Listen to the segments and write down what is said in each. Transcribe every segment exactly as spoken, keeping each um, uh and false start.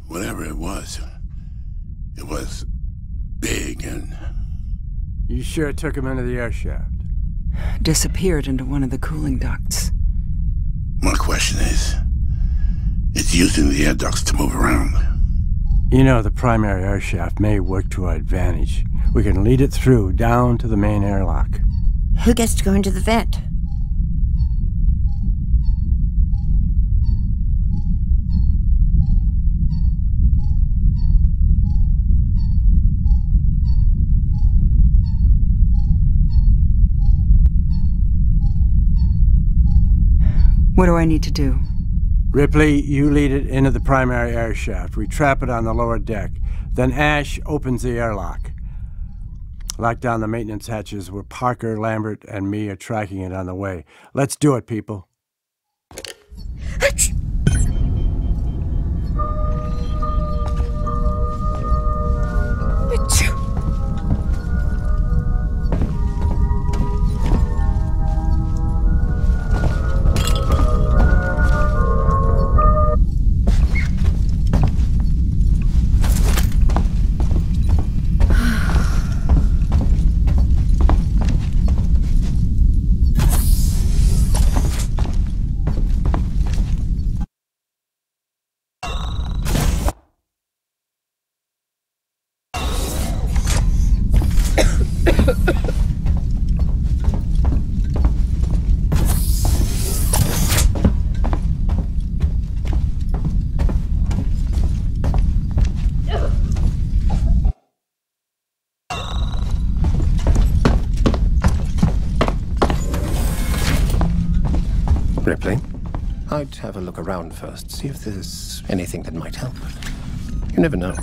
Whatever it was, it was big and... You sure took him into the air shaft? Disappeared into one of the cooling ducts. My question is, it's using the air ducts to move around. You know, the primary air shaft may work to our advantage. We can lead it through, down to the main airlock. Who gets to go into the vent? What do I need to do? Ripley, you lead it into the primary air shaft. We trap it on the lower deck. Then Ash opens the airlock. Lock down the maintenance hatches where Parker, Lambert, and me are tracking it on the way. Let's do it, people. Ripley, I'd have a look around first, see if there's anything that might help. You never know.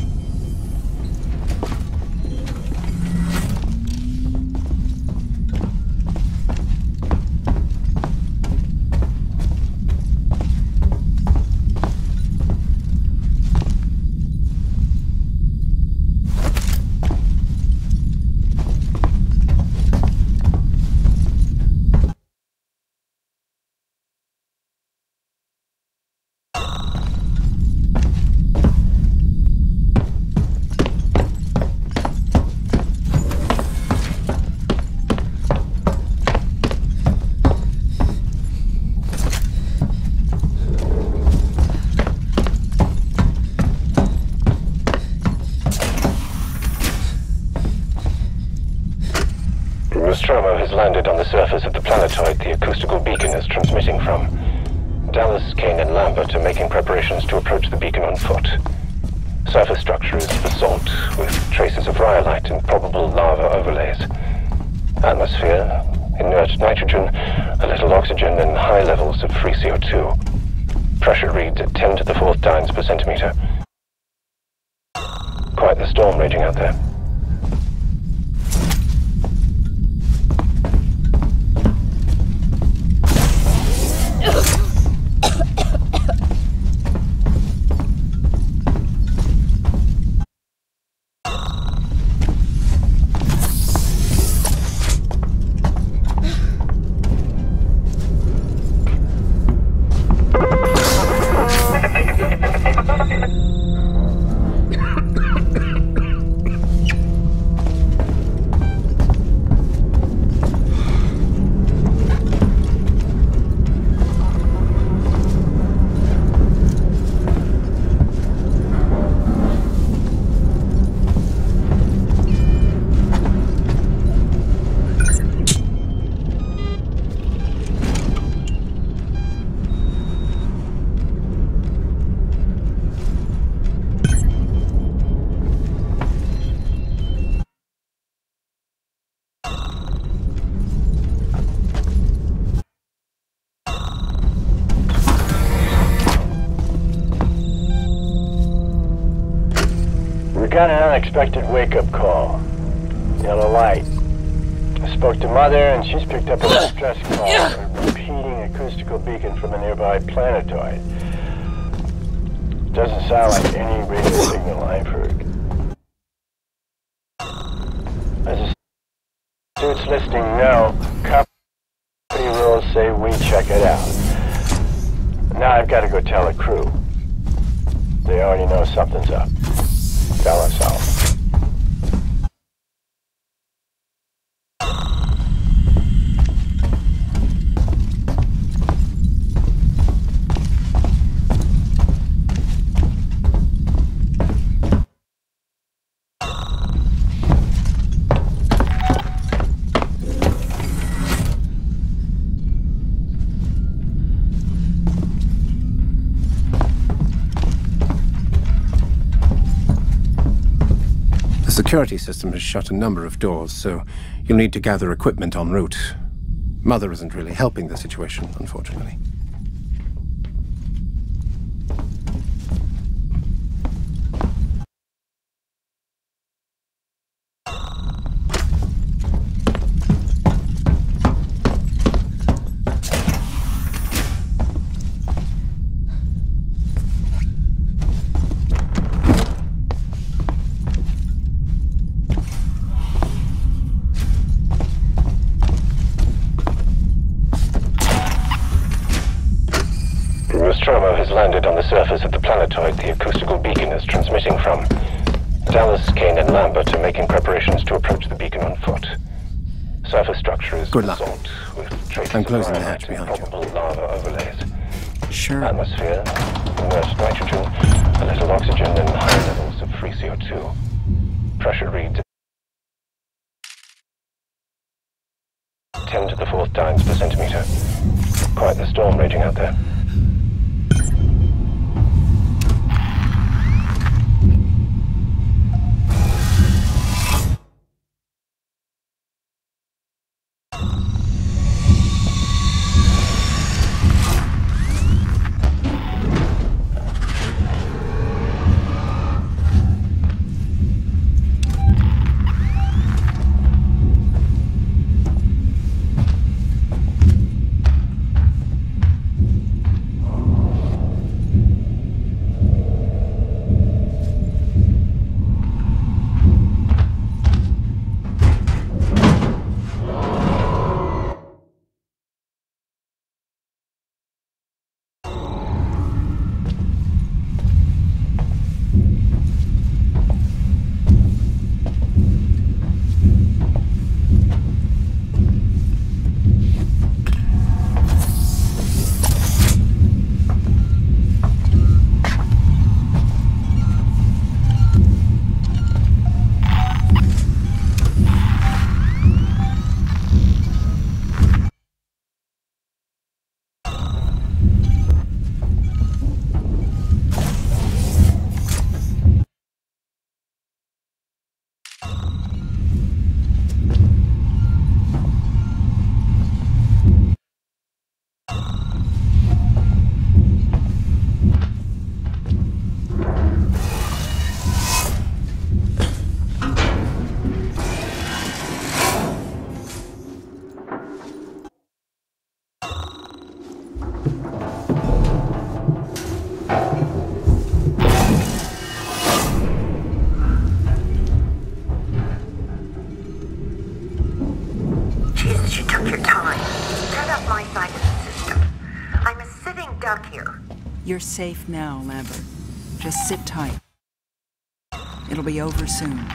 Nostromo has landed on the surface of the planetoid the acoustical beacon is transmitting from. Dallas, Kane, and Lambert are making preparations to approach the beacon on foot. Surface structure is basalt, with traces of rhyolite and probable lava overlays. Atmosphere, inert nitrogen, a little oxygen, and high levels of free C O two. Pressure reads at ten to the fourth dynes per centimeter. Quite the storm raging out there. Got an unexpected wake-up call. Yellow light. I spoke to Mother, and she's picked up a distress call, a repeating acoustical beacon from a nearby planetoid. Doesn't sound like any radio signal I've heard. As the suit's listing no, company rules say we check it out. Now I've got to go tell the crew. They already know something's up. Tell us how. The security system has shut a number of doors, so you'll need to gather equipment en route. Mother isn't really helping the situation, unfortunately. Nostromo has landed on the surface of the planetoid the acoustical beacon is transmitting from. Dallas, Kane, and Lambert are making preparations to approach the beacon on foot. Surface structure is Good luck. basalt, with traces I'm closing of the hatch iron and behind you. probable lava overlays. Sure. Atmosphere, immersed nitrogen, a little oxygen, and high levels of free C O two. Pressure reads ten to the fourth times per centimeter. Quite the storm raging out there. Jesus, you took your time. Set up my side of the system. I'm a sitting duck here. You're safe now, Lambert. Just sit tight. It'll be over soon.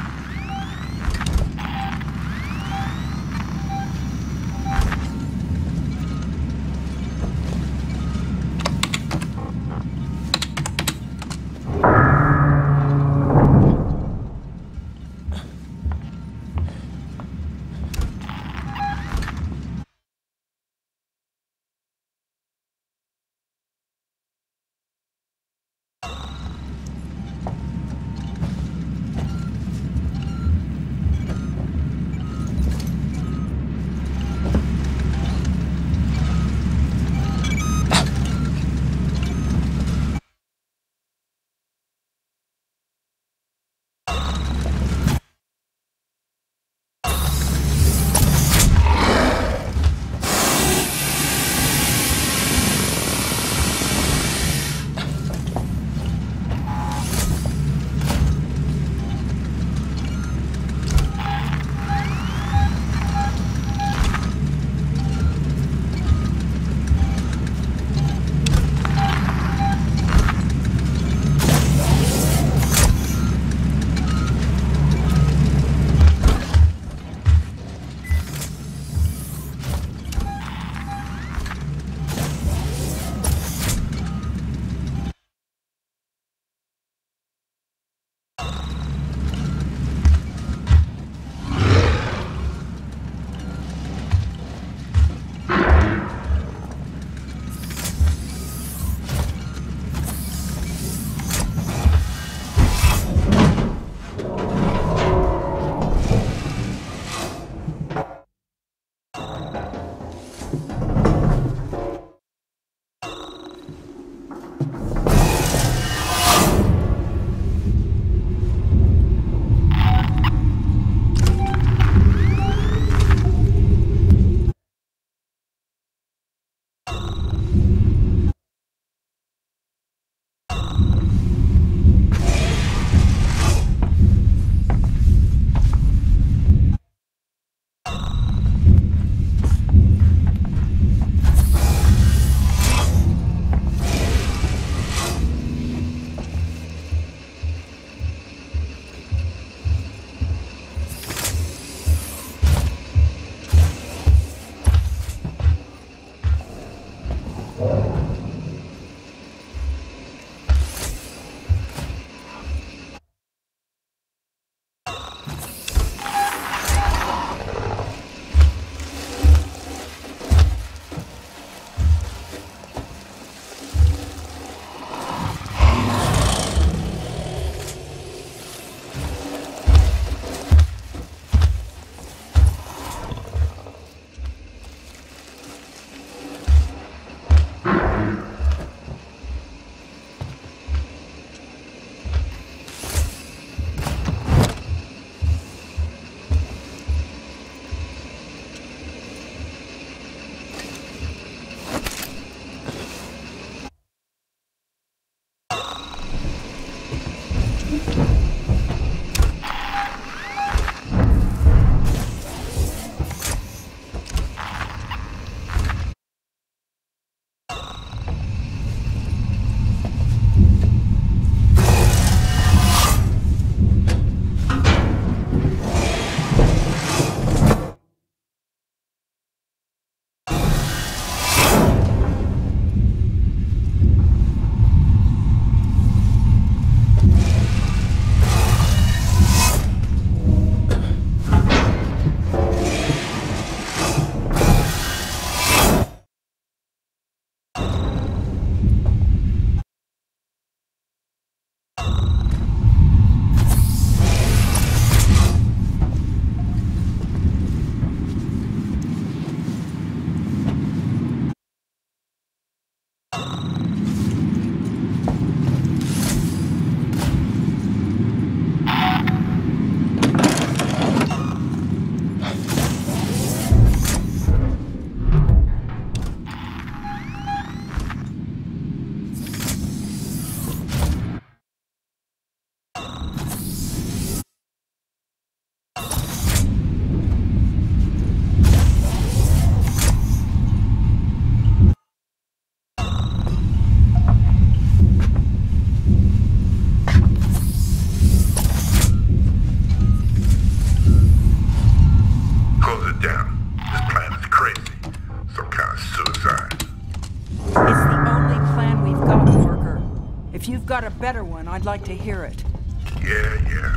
If you've got a better one, I'd like to hear it. Yeah, yeah.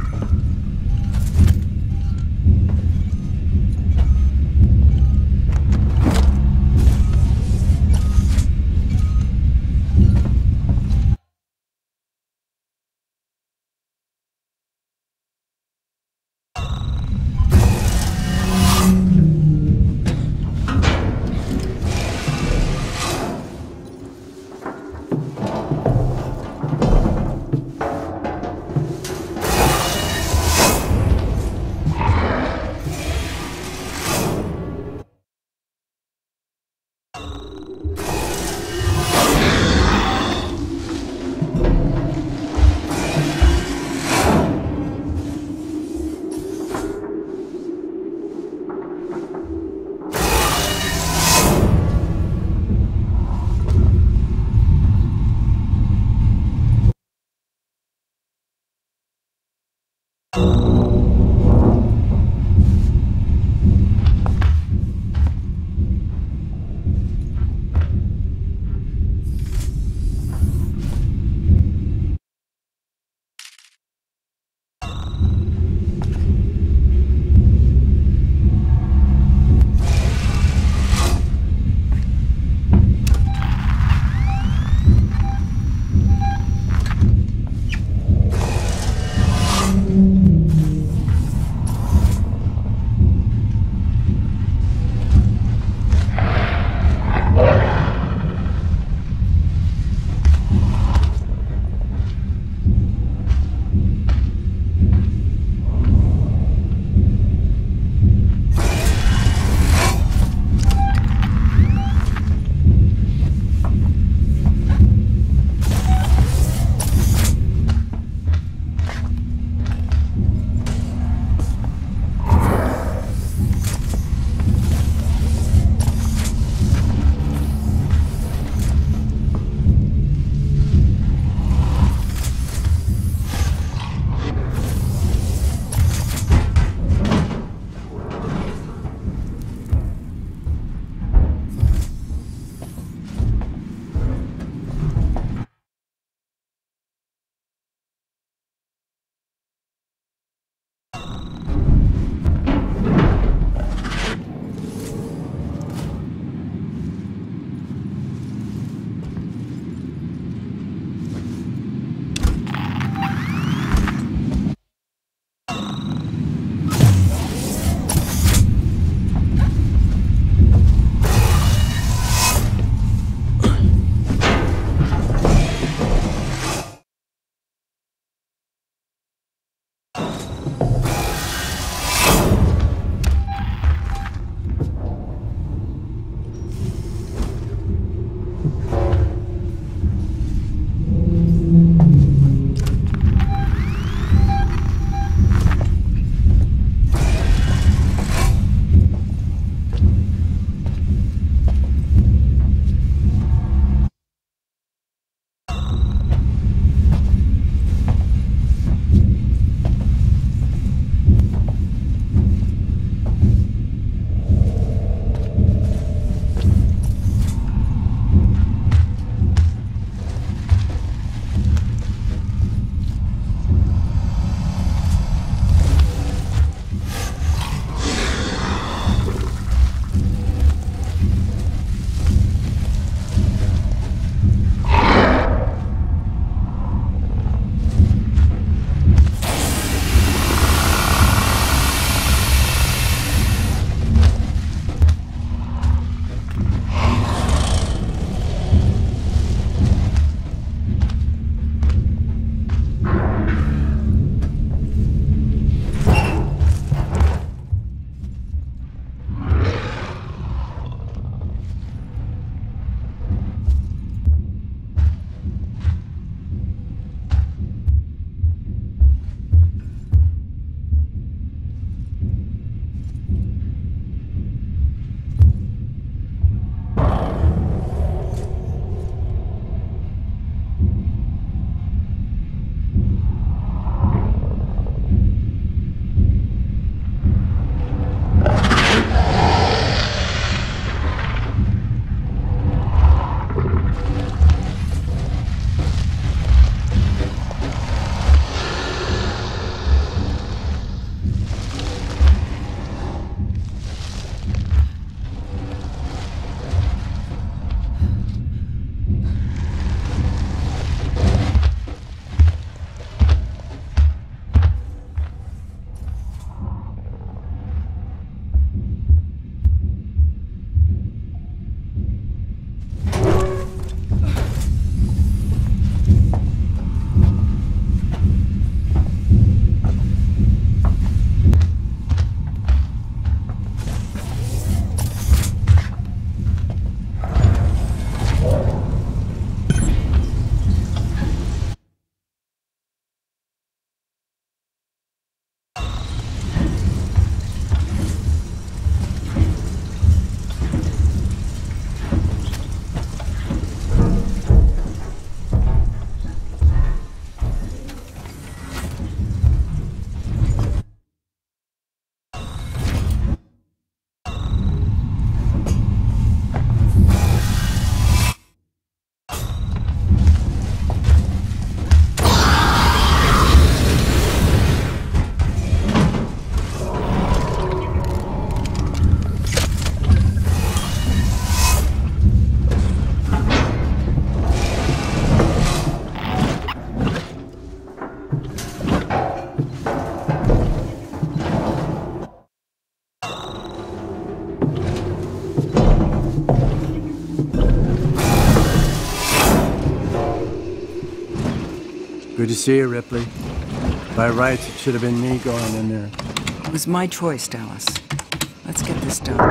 Good to see you, Ripley. By rights, it should have been me going in there. It was my choice, Dallas. Let's get this done.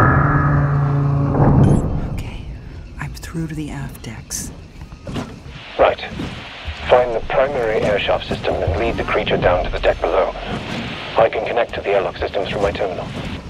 Okay, I'm through to the aft decks. Right. Find the primary airshaft system and lead the creature down to the deck below. I can connect to the airlock systems from my terminal.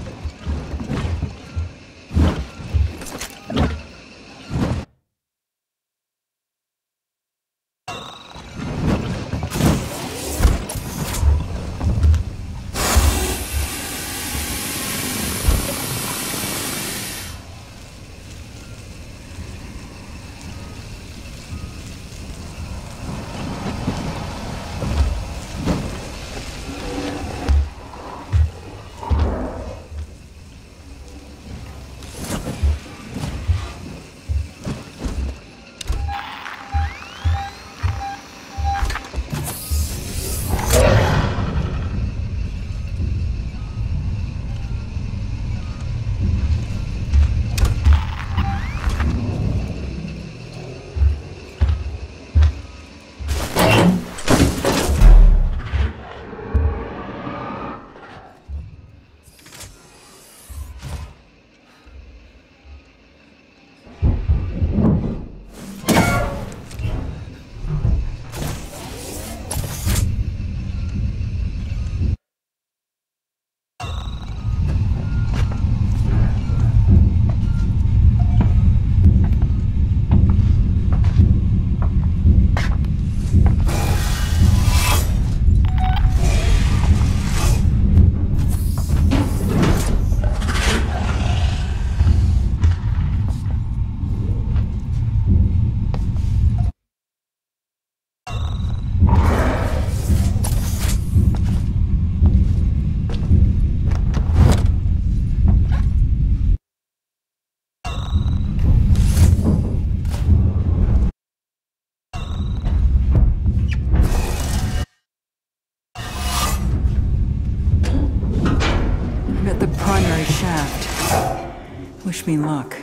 Wish me luck.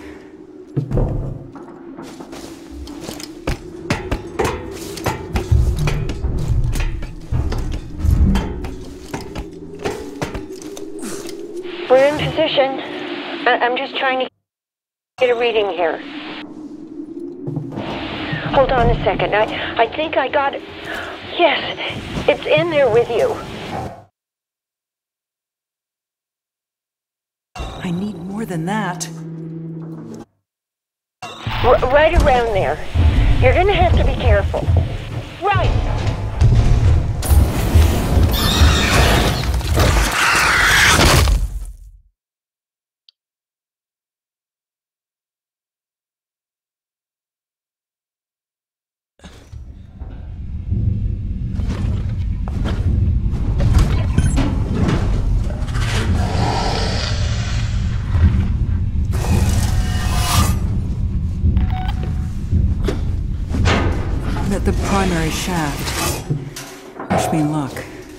We're in position. I I'm just trying to get a reading here. Hold on a second. I, I think I got it. Yes, it's in there with you. I need more than that. R right around there. You're gonna have to be careful. Right! At the primary shaft. Wish me luck.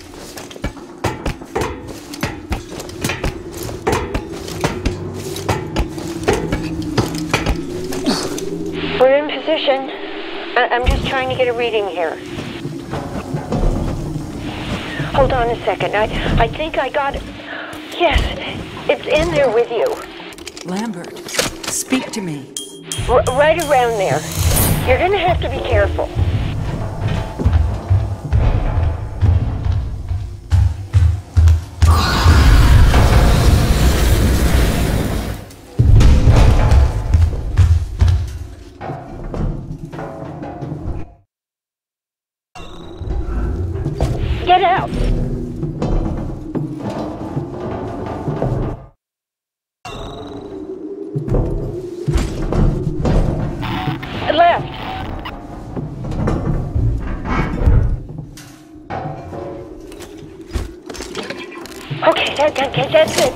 We're in position. I I'm just trying to get a reading here. Hold on a second. I I think I got it. Yes, it's in there with you. Lambert, speak to me. R right around there. You're gonna have to be careful. Get out! Left! Okay, that, that, that, that's it.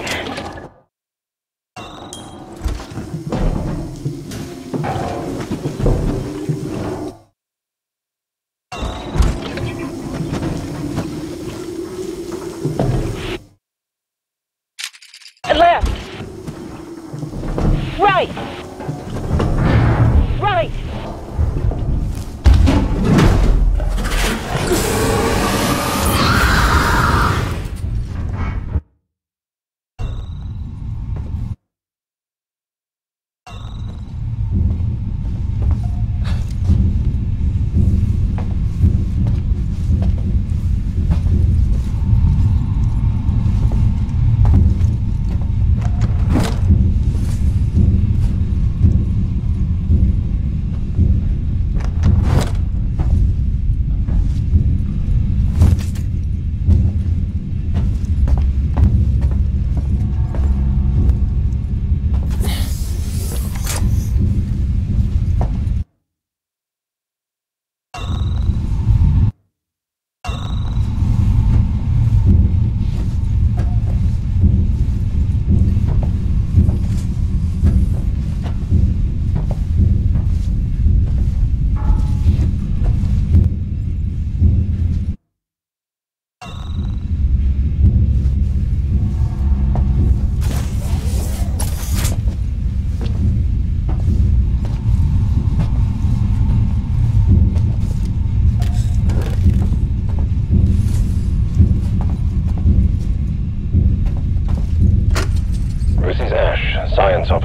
Left. Right. Right.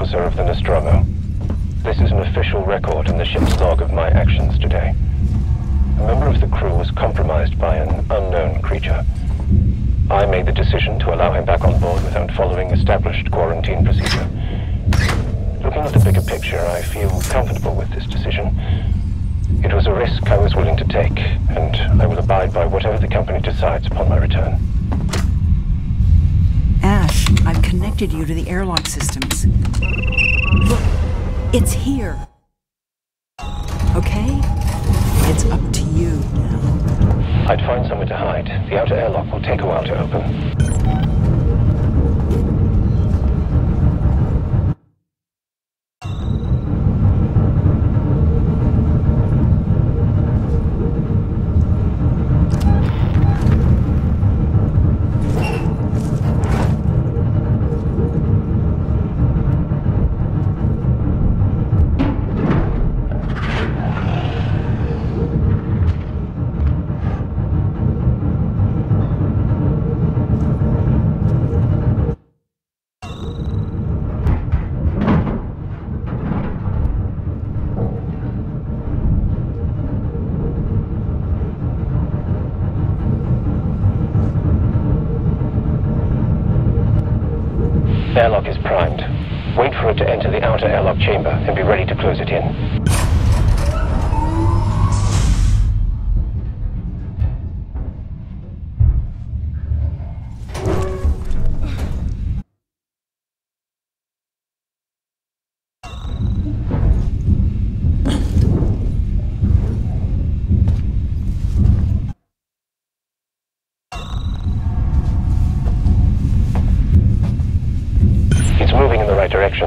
officer of the Nostromo. This is an official record in the ship's log of my actions today. A member of the crew was compromised by an unknown creature. I made the decision to allow him back on board without following established quarantine procedure. Looking at the bigger picture, I feel comfortable with this decision. It was a risk I was willing to take, and I will abide by whatever the company decides upon my return. Ash, I've connected you to the airlock systems. Look, it's here. Okay? It's up to you now. I'd find somewhere to hide. The outer airlock will take a while to open. Airlock is primed. Wait for it to enter the outer airlock chamber and be ready to close it in. Moving in the right direction.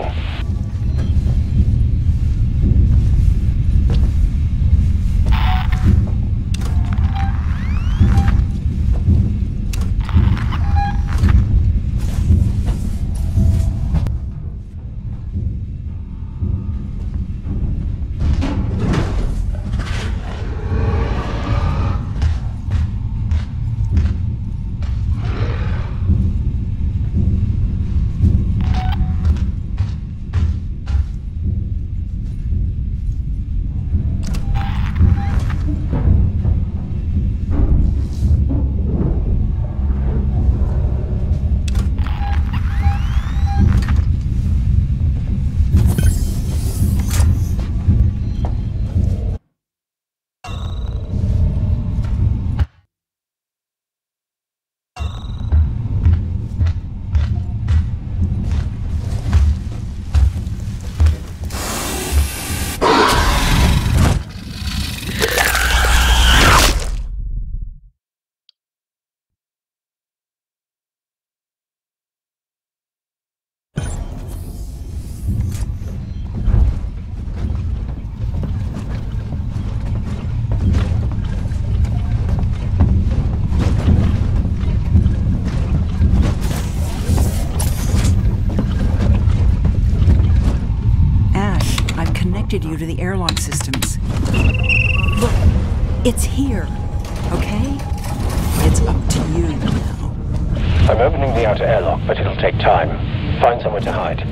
You to the airlock systems. Look, it's here. Okay? It's up to you now. I'm opening the outer airlock, but it'll take time. Find somewhere to hide.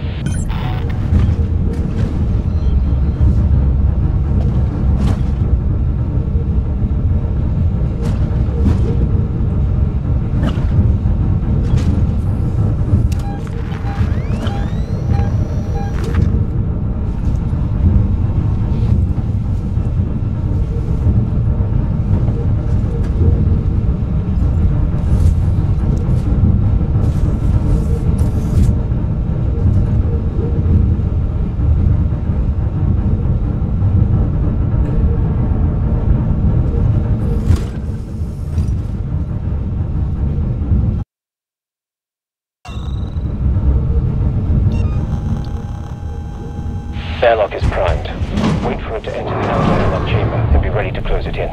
Airlock is primed. Wait for it to enter the outer airlock chamber and be ready to close it in.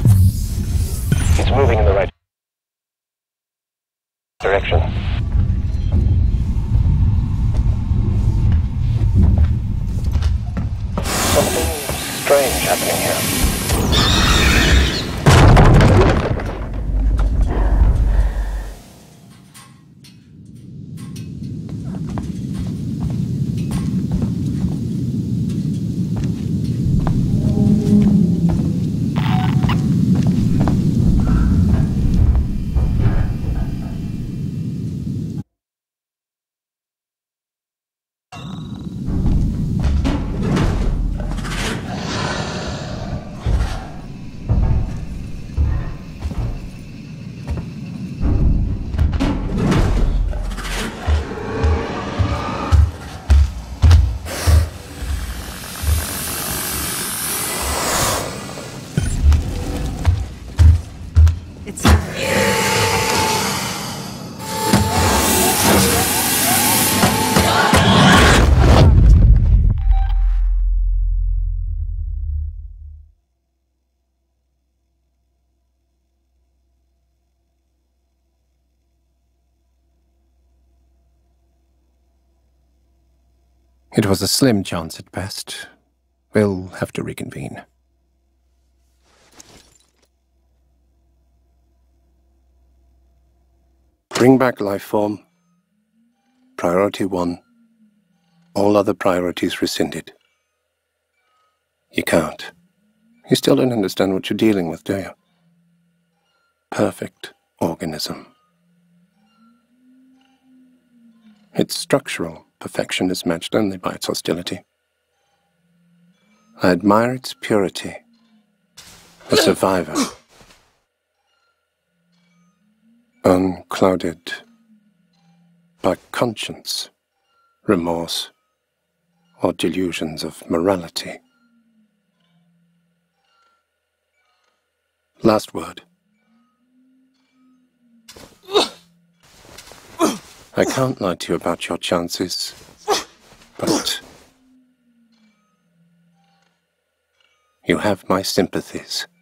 It's moving in the right direction. happening here? It was a slim chance at best. We'll have to reconvene. Bring back life form. Priority one. All other priorities rescinded. You can't. You still don't understand what you're dealing with, do you? Perfect organism. Its structural perfection is matched only by its hostility. I admire its purity. A survivor. Unclouded by conscience, remorse, or delusions of morality. Last word. I can't lie to you about your chances, but you have my sympathies.